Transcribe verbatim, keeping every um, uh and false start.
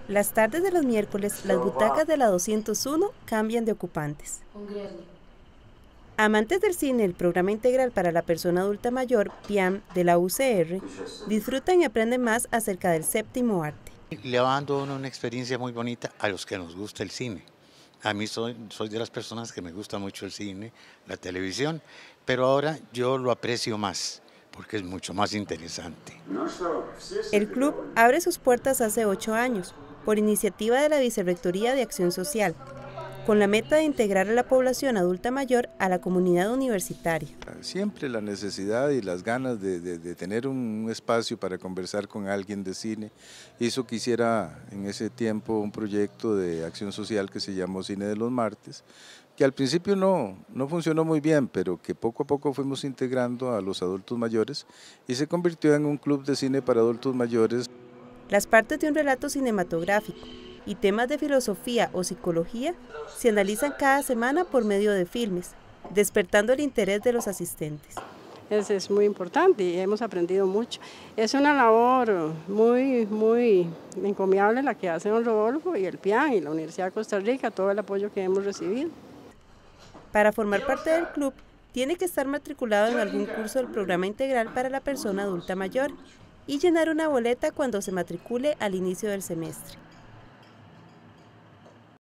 Las tardes de los miércoles, las butacas de la doscientos uno cambian de ocupantes. Amantes del cine, el programa integral para la persona adulta mayor, P I A M, de la U C R, disfrutan y aprenden más acerca del séptimo arte. Le va dando uno una experiencia muy bonita a los que nos gusta el cine. A mí soy, soy de las personas que me gusta mucho el cine, la televisión, pero ahora yo lo aprecio más, porque es mucho más interesante. El club abre sus puertas hace ocho años, por iniciativa de la Vicerrectoría de Acción Social, con la meta de integrar a la población adulta mayor a la comunidad universitaria. Siempre la necesidad y las ganas de, de, de tener un espacio para conversar con alguien de cine hizo que hiciera en ese tiempo un proyecto de acción social que se llamó Cine de los Martes, que al principio no, no funcionó muy bien, pero que poco a poco fuimos integrando a los adultos mayores y se convirtió en un club de cine para adultos mayores. Las partes de un relato cinematográfico y temas de filosofía o psicología se analizan cada semana por medio de filmes, despertando el interés de los asistentes. Es, es muy importante y hemos aprendido mucho. Es una labor muy, muy encomiable la que hace don Rodolfo y el P I A M y la Universidad de Costa Rica, todo el apoyo que hemos recibido. Para formar parte del club, tiene que estar matriculado en algún curso del programa integral para la persona adulta mayor y llenar una boleta cuando se matricule al inicio del semestre.